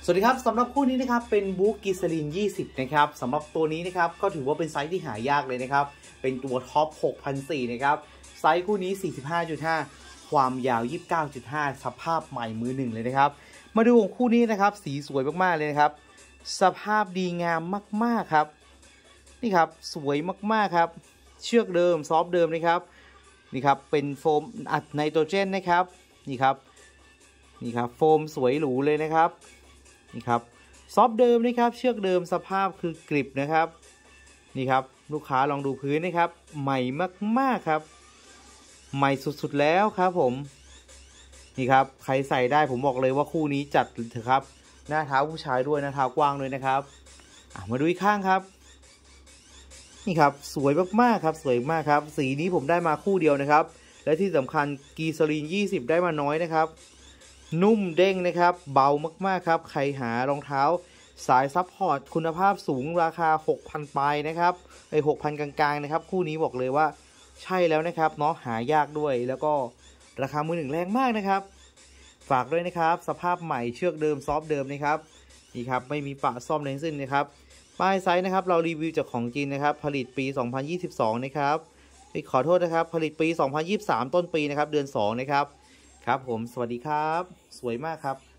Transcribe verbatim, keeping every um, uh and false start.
สวัสดีครับสำหรับคู่นี้นะครับเป็นบุ๊กกิสลินยี่สิบนะครับสำหรับตัวนี้นะครับก็ถือว่าเป็นไซส์ที่หายากเลยนะครับเป็นตัวท็อป หกพันสี่ร้อย นะครับไซส์คู่นี้ สี่สิบห้าจุดห้า ความยาว ยี่สิบเก้าจุดห้า สภาพใหม่มือหนึ่งเลยนะครับมาดูของคู่นี้นะครับสีสวยมากๆเลยนะครับสภาพดีงามมากๆครับนี่ครับสวยมากๆครับเชือกเดิมซอฟเดิมนะครับนี่ครับเป็นโฟมอัดไนโตรเจนนะครับนี่ครับนี่ครับโฟมสวยหรูเลยนะครับนี่ครับซอฟเดิมนะครับเชือกเดิมสภาพคือกริบนะครับนี่ครับลูกค้าลองดูพื้นนะครับใหม่มากๆครับใหม่สุดๆแล้วครับผมนี่ครับใครใส่ได้ผมบอกเลยว่าคู่นี้จัดเถอะครับหน้าเท้าผู้ชายด้วยหน้าเท้ากว้างเลยนะครับมาดูอีกข้างครับนี่ครับสวยมากๆครับสวยมากครับสีนี้ผมได้มาคู่เดียวนะครับและที่สำคัญกีซาลีนยี่สิบได้มาน้อยนะครับนุ่มเด้งนะครับเบามากๆครับใครหารองเท้าสายซับพอร์ตคุณภาพสูงราคา หกพัน ปลายนะครับไอ้ หกพัน กลางๆนะครับคู่นี้บอกเลยว่าใช่แล้วนะครับเนาะหายากด้วยแล้วก็ราคามือหนึ่งแรงมากนะครับฝากด้วยนะครับสภาพใหม่เชือกเดิมซอฟเดิมนะครับนี่ครับไม่มีปะซ่อมเลนสิ้นนะครับป้ายไซส์นะครับเรารีวิวจากของจริงนะครับผลิตปีสองพันยี่สิบสองนะครับขอโทษนะครับผลิตปีสองพันยี่สิบสามต้นปีนะครับเดือนสองนะครับครับผมสวัสดีครับสวยมากครับ